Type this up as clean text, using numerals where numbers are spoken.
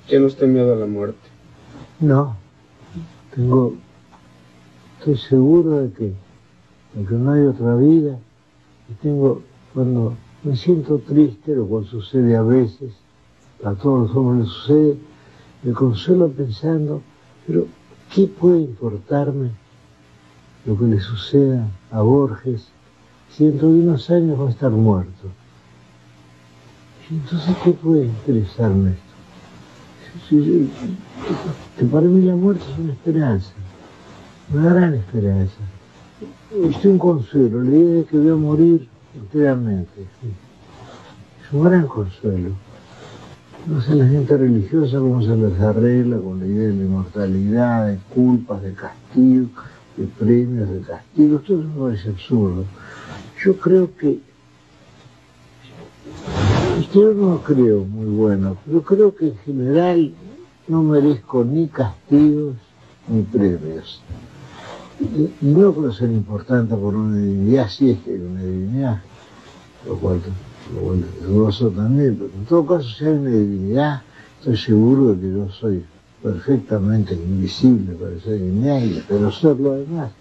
¿Tienes miedo a la muerte? No, estoy seguro de que no hay otra vida. Y cuando me siento triste, lo cual sucede a veces, a todos los hombres les sucede, me consuelo pensando, pero ¿qué puede importarme lo que le suceda a Borges si dentro de unos años va a estar muerto? Y entonces, ¿qué puede interesarme esto? Que para mí la muerte es una esperanza, una gran esperanza. Es un consuelo, la idea de que voy a morir enteramente. Es un gran consuelo. No sé la gente religiosa cómo se les arregla con la idea de la inmortalidad, de culpas, de castigos, de premios, de castigos. Todo eso me parece absurdo. Yo creo que, yo no lo creo muy bueno, pero creo que en general no merezco ni castigos ni premios. Y no creo ser importante por una divinidad, si es que hay una divinidad, lo cual es dudoso también, pero en todo caso, si hay una divinidad, estoy seguro de que yo soy perfectamente invisible para esa divinidad y espero serlo además.